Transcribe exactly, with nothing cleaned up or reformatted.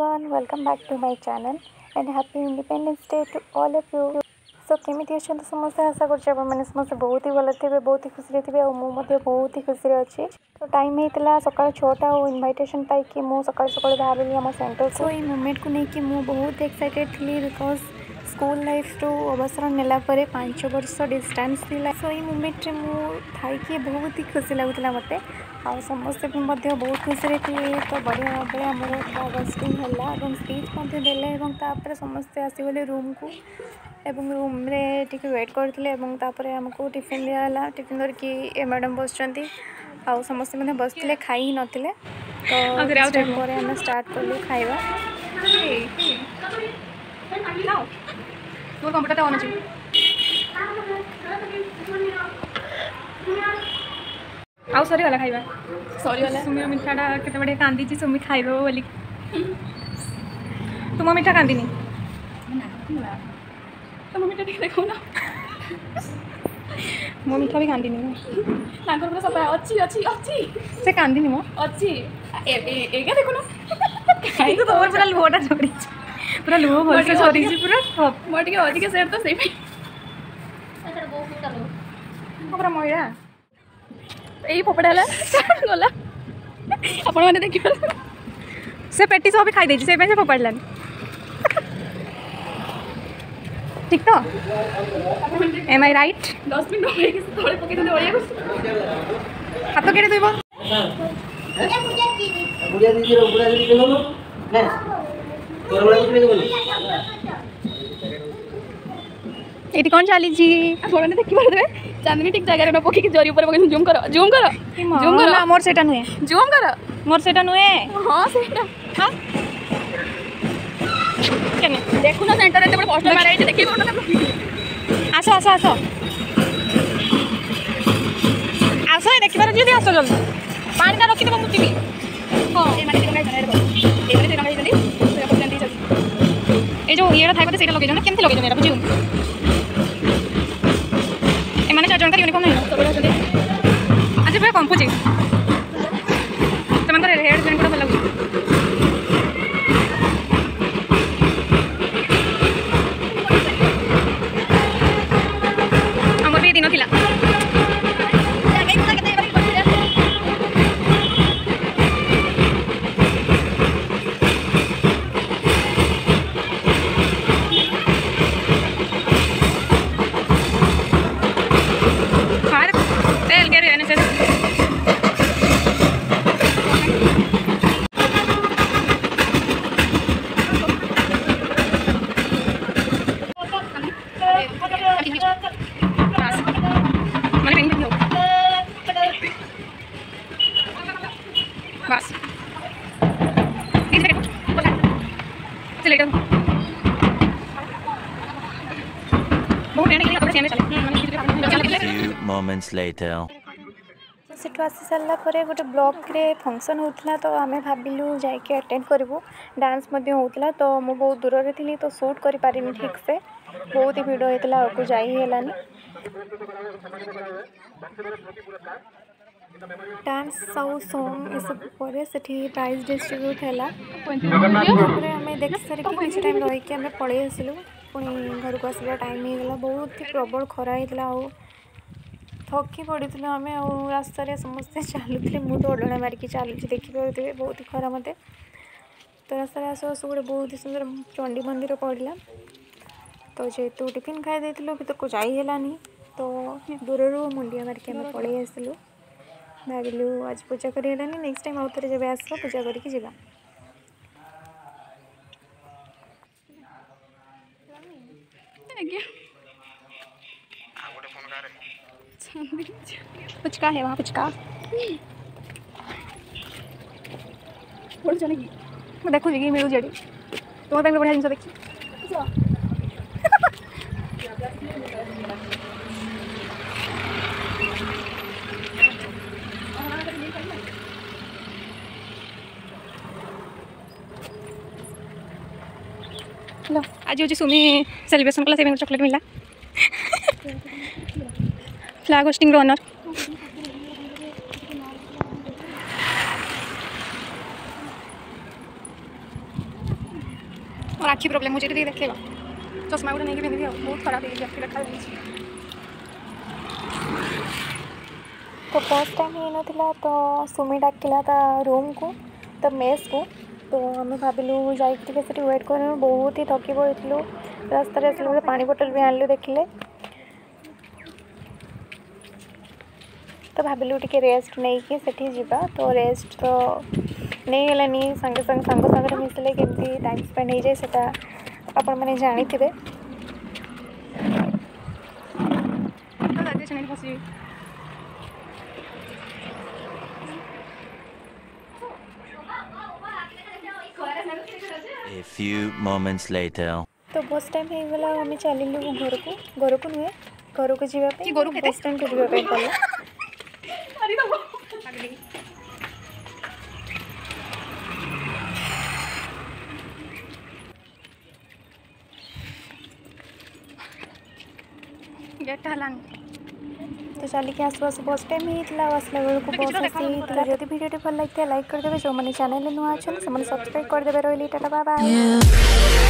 everyone, welcome back to my channel and happy Independence Day to all of you. So केमिति अछंत समस्त आशा करछ आप माने समस्त बहुत ही भल थे बहुत ही खुशी थे और मु मध्य बहुत ही खुशी अच्छी। तो टाइम होता सका छटा और इनविटेशन पाई कि मु सका सका बाहर आम सेंटर सो ये मोमेंट को लेकिन मु बहुत एक्साइटेड थी बिकॉज स्कूल लाइफ रू अवसर नेला परे पांच वर्ष डिस्टेंस थिला। सो ये मोमेंट रे मु थाई कि बहुत ही खुशी लगुला मते आ समस्ते भी मध्य बहुत खुशी रे थी। तो बढ़िया भाव आमर फ्लावर्सिंग है स्पीच देले तापर समस्ते आसीगले रूम को एवं रूम रे टिके वेट करथिले एवं तापर हमको टिफिन दियाला टिफिन करके मैडम बसचंती आ समस्ते मैंने बसथिले खाई ही नथिले। तो टाइम पर हम स्टार्ट करलु खाइबा। मोर कंप्यूटर ऑन अछि आउ सरी वाला खाइबा सरी वाला सुमी मिठाटा केते बडे कांदी छी सुमी खाइबो बोली तुम मिठा कांदी नी तुम मिठा ठीक देखो ना मो मिठा भी कांदी नी तांकर पूरा सब अछि अछि अछि से कांदी नी मो अछि ए ए एगा देखो ना खाइ तो तोर पूरा लोटा छोड़ी पूरा लो भल से छोड़ी छी पूरा मोटी के अधिक सेट तो सेही एतर बहुत फुटा लो पूरा मोइरा यही फोपड़ा गला आपण मैंने देखी से पेटी सब खाई दे से फोपाड़ा ठीक तो एम आई राइट दस मिनट थोड़े पके हाथ केड़े देबो एटी कौन चाली जी आपण देखि पारबे चांदनी ठीक जगह न पकी जरी ऊपर पके जूम करो जूम करो जूम करो मोर सेटा नुए जूम करो मोर सेटा नुए हां सेटा हां केने देखु ना सेंटर एते बड़ पोस्टर मारै छै देखि आसो आसो आसो आसो देखि पार जदी आसो जल्दी पानी का रखि देबो मुतिबी हां ए माने लगाइ जने ए माने लगाइ जने से अपन जल्दी जल्दी ए जो येरा थाइ पते सेटा लगे जने केमथि लगे जने एरा बुझिउ ए माने चार जन का यूनिफॉर्म नहीं सब बड़ा आज पे कंपूजी तमन कर हेड जन को भल लागु हमर भी दिनो थिला बस चले जाओ बहुत देर के लिए चले moments later सेठु आसी सारा पर गोटे ब्लॉक रे फंक्शन होता तो आम भाविलु जाके अटेंड करूँ डांस होता तो मु बहुत दूर रे थी तो शूट कर पारिनी ठीक से बहुत ही भिड़ होता आगे जाइलानी डांस साउ सॉन्ग ये सब पर से प्राइज डिस्ट्रीब्यूट है आम देख सारिक किसी टाइम रहीकि आम पलि आसलु पुणी घर को आसला टाइम होगा बहुत ही प्रबल खरा होता आ थकी पड़ी आम रास्त समस्ते चलुले मुझे ओडणा मारिकी चलुची देखिपे बहुत ही खरा मत तो रास्त आस आस गोटे बहुत ही सुंदर चंडी मंदिर पड़ा तो जेहेतु टिफिन खाई देलु भर को जाइलानी तो दूर मुंडिया मारिकी आम पलि आसलु भाविलु आज पूजा करें नेक्स्ट टाइम आउ थे जब आस पूजा करके जा पुचका है वहाँ पुचका बोल चलेगी मैं देखू जी मिलू जेडी तुम पाखे बढ़िया जिन देखी हेलो आज हूँ सुमी सेलिब्रेशन कला से चॉकलेट मिला फ्लैग होस्टिंग रनर मोर आखि प्रोब्लेम मुझे देखा चश्मा गोटे नहीं पिंधि बहुत खराब हो देखा तो फर्स्ट टाइम ही नथिला तो सुमी डाकिला ता रूम को तो मेस को तो आम भाविलु जाइए वेट कर बहुत ही थकी पड़ू रास्तार आसलू पानी बोतल भी आनलु देखिले तो भाविलु टिके रेस्ट नहीं कि सेठी जीवा तो रेस्ट तो नहीं गलानी संगे संगे सांग सागर मिसले केमती टाइम स्पेंड हो जाए सेटा आपण मैंने जानी थे A few moments later. तो बस टाइम हो गला आम चलू घर को घर को नुहे घर को जावाई बस स्टैंड को जावाई पड़ा गेट हलानी तो चलिए आसु आसु बस टाइम होता आसला बेलू बस आसी जब वीडियो भल लगे लाइक करदे जो मैंने चैनल नुआ अच्छे से सब्सक्राइब करदे रही टाटा बाय बाय।